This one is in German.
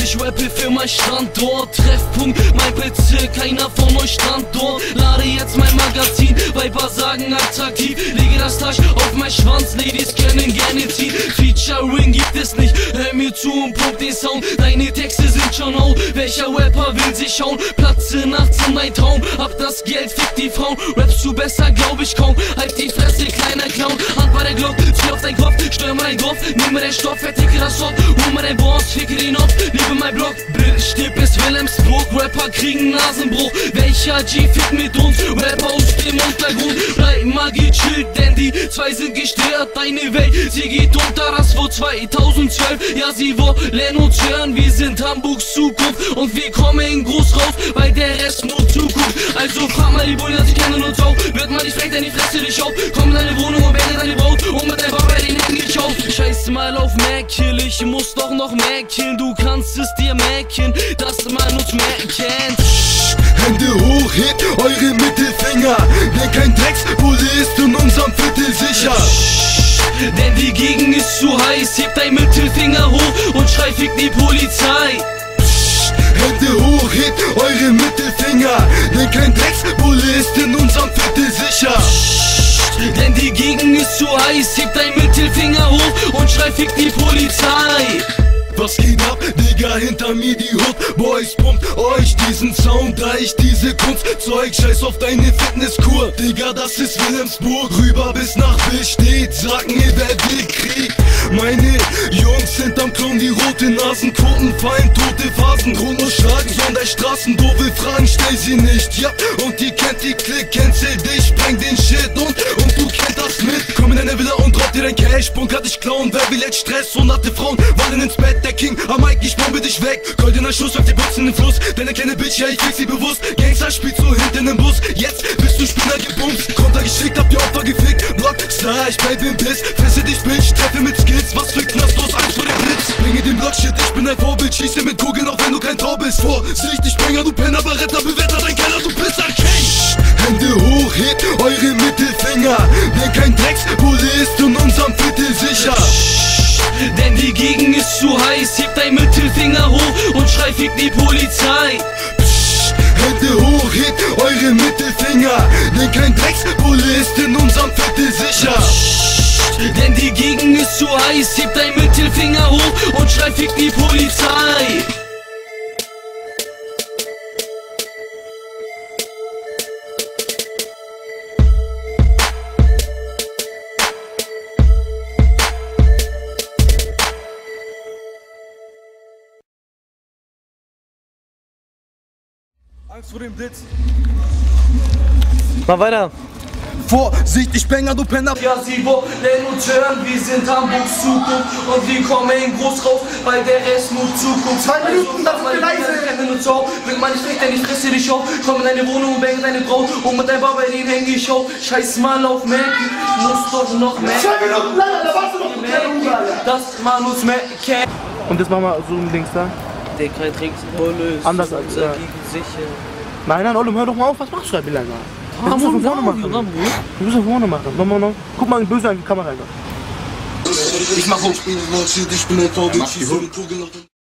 Ich rappe für mein Standort, Treffpunkt, mein Bezirk, keiner von euch stand dort. Lade jetzt mein Magazin, Weiber sagen attraktiv. Lege das Tasch auf mein Schwanz, Ladies können gerne ziehen. Featuring gibt es nicht, hör mir zu und pump den Sound. Deine Texte sind schon out, welcher Rapper will sich schauen? Platze nachts in dein Traum, hab das Geld, fick die Frauen. Rappst du besser, glaub ich kaum, halt die Fresse, kleiner Clown. Hand bei der Glocke, zieh auf dein Kopf, steuer mal dein Dorf. Nehme den Stoff, verticke das Soft, hol mal dein Boss, ficke den auf. Liebe mein Block, Bild steht bis Wilhelmsburg. Rapper kriegen Nasenbruch, welcher G fickt mit uns? Rapper aus dem Untergrund, bleib mal gechillt, denn die zwei sind gestört. Deine Welt, sie geht unter, das vor 2012. Ja, sie wollen uns hören, wir sind Hamburgs Zukunft und wir kommen groß raus, weil der Rest nur Zukunft. Also frag mal die Bullen, sie kennen uns auch. Wird man nicht frech, denn die fresse dich auf. Komm in deine Wohnung und werde deine Braut und mit deinem Papa den häng ich auf. Scheiß mal auf Merkel, ich muss doch noch merken. Du kannst es dir merken, dass man uns merken. Hände hoch, hebt eure Mittelfinger, denn kein Drecksbulle ist in unserem Viertel sicher. Denn die Gegend ist zu heiß, hebt dein Mittelfinger hoch und schrei fick die Polizei. Hände hoch, hebt eure Mittelfinger, denn kein Drecksbulle ist in unserem Viertel sicher. Denn die Gegend ist zu heiß, hebt dein Mittelfinger hoch und schrei fick die Polizei. Was geht ab, Digga, hinter mir die Hood Boys, pumpt euch diesen Sound, da ich diese Kunst zeug. Scheiß auf deine Fitnesskur, Digga, das ist Wilhelmsburg. Rüber bis nach Billstedt, sag mir, wer will Krieg. Meine Jungs sind am Klon, die rote Nasen, Quoten fallen, tote Phasen. Grund und Schlag, Sonderstraßen, doofe Fragen, stell sie nicht, ja. Und die kennt die Klick, cancel dich, spreng den Shit und du kennt das mit. Komm in deine Villa und drop dir dein Cash, Punkt, kann dich klauen. Wer will jetzt Stress? Hunderte Frauen wallen ins Bett, der King am Mike, ich bombe dich weg. Goldener Schuss auf die Box in den Fluss. Deine kleine Bitch, ja, ich fix sie bewusst. Gangster spielt so hinten im Bus. Jetzt bist du Spinner gebumst. Konter geschickt, hab die Opfer gefickt. Rockstar, ich bleib im Piss. Fresse dich, Bitch, treffe mit Skills. Was für Knastlos, Angst vor dem Blitz. Bringe den Block-Shit, ich bin dein Vorbild. Schieße mit Kugeln, auch wenn du kein Tor bist. Vorsicht, ich Springer, du Penner, Beretta, Bewetter, dein Keller, du Pisser, King. Hände hoch, hebt eure Mittelfinger, denn kein Drecksbulle ist in unserem Viertel sicher. Denn die Gegend ist zu heiß, hebt dein Mittelfinger hoch und schrei fick die Polizei. Hände hoch, hebt eure Mittelfinger, denn kein Drecksbulle ist in unserem Viertel sicher. Denn die Gegend ist zu heiß, hebt dein Mittelfinger hoch und schrei fick die Polizei. Angst vor dem Blitz. Mal weiter. Vorsicht, ich Banger, du Penner. Ja, sie wollen uns hören, wir sind Hamburgs Zukunft und wir kommen groß raus, weil der Rest nur Zukunft. 2 Minuten, das ist leise. Kennen uns auch, bring mal nicht weg, denn ich fresse dich auf. Komm in deine Wohnung und bang deine Braut und mit deinem Papa den häng ich auf. Scheiß mal auf Merkel, muss doch noch mehr. 2 Minuten leider, da warst du noch merken, dass man uns merken. Und jetzt machen wir so ein Dings da. Der kein Tricks, Bulle, anders als sicher. Nein, Olli, hör doch mal auf, was machst du da, Bilal? Du musst von vorne machen. Du musst von vorne machen. Nochmal. Guck mal böse an die Kamera rein. Ich mach hoch. Ich bin ein Vorbild, schieße mit Kugeln auf den